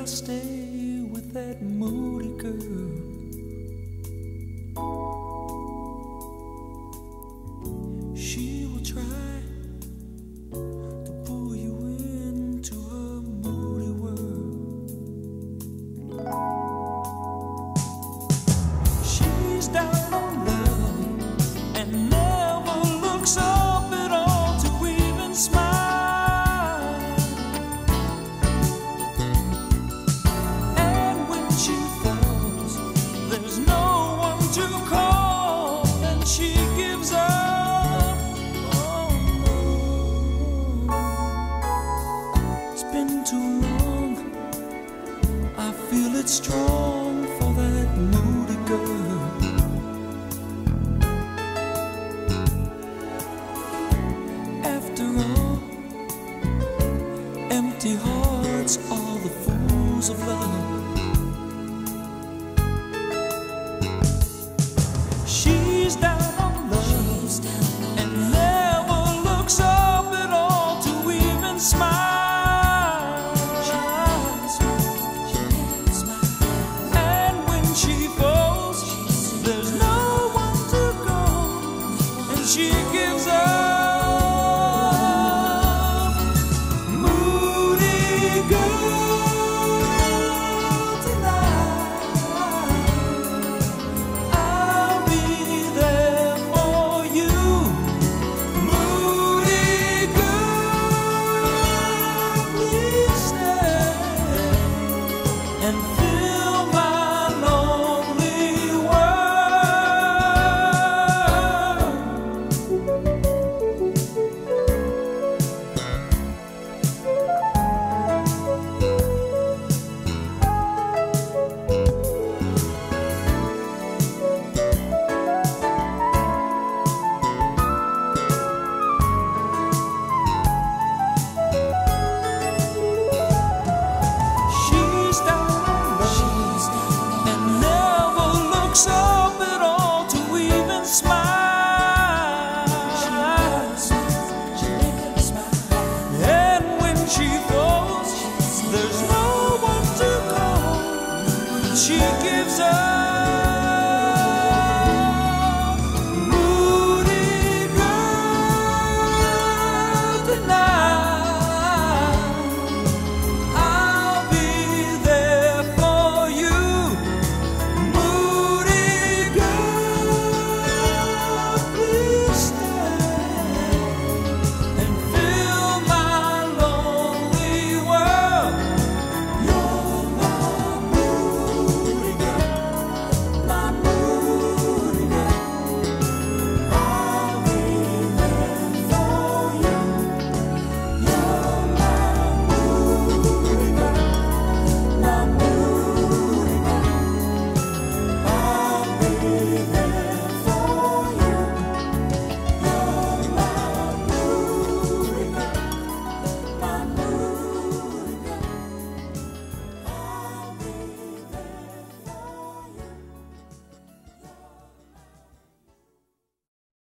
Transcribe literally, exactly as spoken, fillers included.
I stay with that moody girl. She will try to pull you into her moody world. She's down on love and never looks up at all to even smile. Too long, I feel it strong for that moody girl. After all, empty hearts are the fools of love. She's down on love and never looks up at all to even smile. She gives up. Moody girl, tonight I'll be there for you. Moody girl, please stay and fill my lonely world. Up at all to even smile. And when she falls, there's no one to call. She gives up.